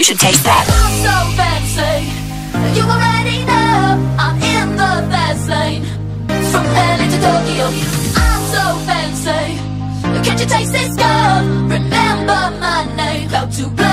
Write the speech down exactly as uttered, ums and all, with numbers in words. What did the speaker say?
should taste that. I'm so fancy, you already know I'm in the fast lane. From L A to Tokyo, I'm so fancy. Can't you taste this girl? Remember my name. About to blow